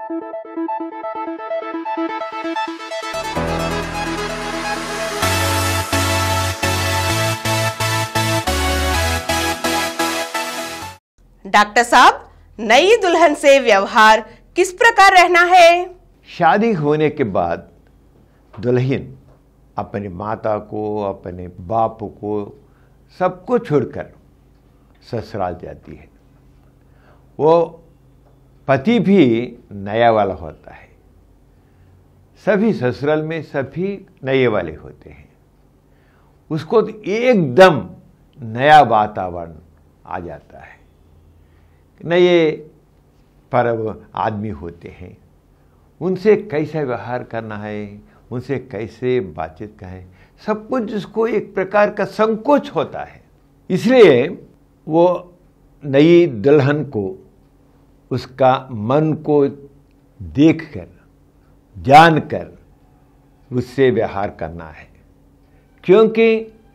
Doctor साहब, नई दुल्हन से व्यवहार किस प्रकार रहना है? शादी होने के बाद दुल्हन अपने माता को, अपने बाप को, सबको छोड़कर ससुराल जाती है। वो पति भी नया वाला होता है। सभी ससुराल में सभी नए वाले होते हैं। उसको तो एकदम नया वातावरण आ जाता है। नए पर्व आदमी होते हैं, उनसे कैसे व्यवहार करना है, उनसे कैसे बातचीत करना है, सब कुछ उसको एक प्रकार का संकोच होता है। इसलिए वो नई दुल्हन को उसका मन को देखकर, जानकर उससे व्यवहार करना है। क्योंकि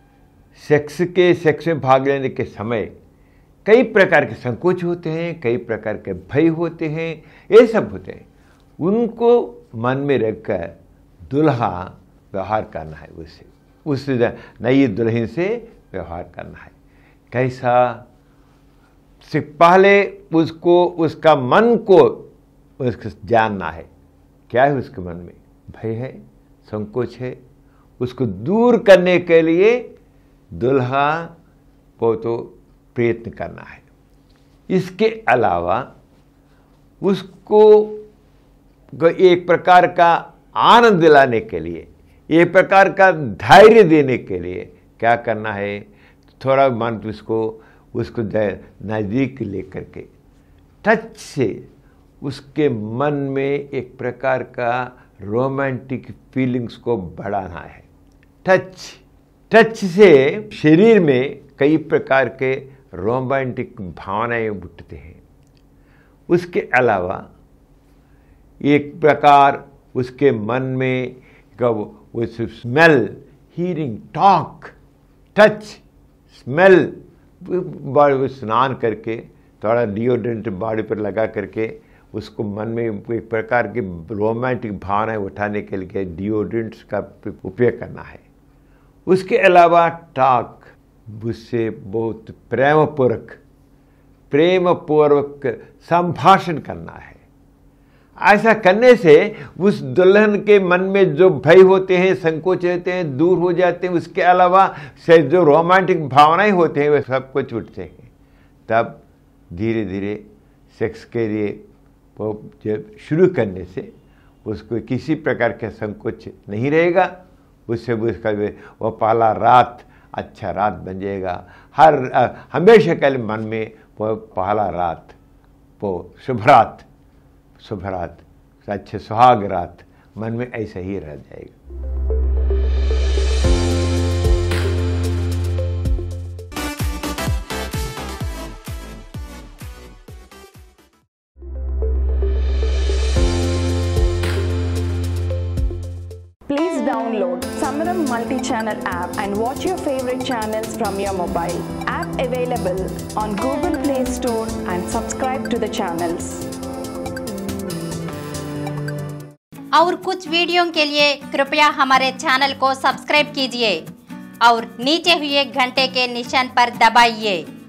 सेक्स में भाग लेने के समय कई प्रकार के संकोच होते हैं, कई प्रकार के भय होते हैं, ये सब होते हैं। उनको मन में रखकर दुल्हा व्यवहार करना है, उस नई दुल्हन से व्यवहार करना है। कैसा से पहले उसको उसका मन को उसको जानना है। क्या है उसके मन में? भय है, संकोच है। उसको दूर करने के लिए दुल्हा को तो प्रयत्न करना है। इसके अलावा उसको एक प्रकार का आनंद दिलाने के लिए, एक प्रकार का धैर्य देने के लिए क्या करना है? थोड़ा मन उसको नज़दीक लेकर के टच से उसके मन में एक प्रकार का रोमांटिक फीलिंग्स को बढ़ाना है। टच से शरीर में कई प्रकार के रोमांटिक भावनाएं उठते हैं। उसके अलावा एक प्रकार उसके मन में उस smell, hearing, talk, touch, smell, स्नान करके थोड़ा डिओड्रेंट बॉडी पर लगा करके उसको मन में एक प्रकार की रोमांटिक भावनाएं उठाने के लिए डिओड्रेंट्स का उपयोग करना है। उसके अलावा टॉक, उससे बहुत प्रेमपूर्वक संभाषण करना है। ऐसा करने से उस दुल्हन के मन में जो भय होते हैं, संकोच होते हैं, दूर हो जाते हैं। उसके अलावा से जो रोमांटिक भावनाएं होते हैं वे सब कुछ छूटते हैं। तब धीरे धीरे सेक्स के लिए वो जब शुरू करने से उसको किसी प्रकार का संकोच नहीं रहेगा। उससे उसका वो पहला रात अच्छा रात बन जाएगा। हमेशा के लिए मन में वो पहला रात, वो शुभ रात, अच्छे सुहाग रात मन में ऐसा ही रह जाएगा। Please download Samaram multi-channel app and watch your favorite channels from your mobile. App available on Google Play Store and subscribe to the channels. और कुछ वीडियो के लिए कृपया हमारे चैनल को सब्सक्राइब कीजिए और नीचे हुए घंटे के निशान पर दबाइए।